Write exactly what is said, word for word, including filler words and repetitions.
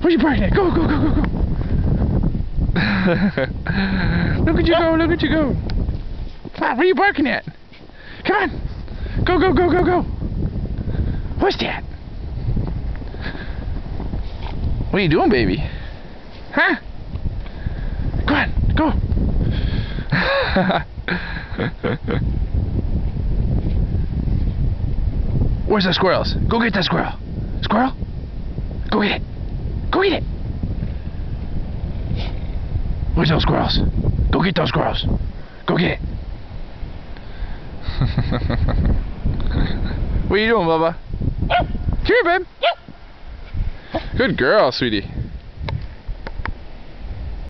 What are you barking at? Go, go, go, go, go. Look at you go, look at you go. Come on, what are you barking at? Come on. Go, go, go, go, go. What's that? What are you doing, baby? Huh? Go on, go. Where's the squirrels? Go get that squirrel. Squirrel? Go get it. Go get it. Where's those squirrels? Go get those squirrels. Go get it. What are you doing, Bubba? Come here, babe. Good girl, sweetie.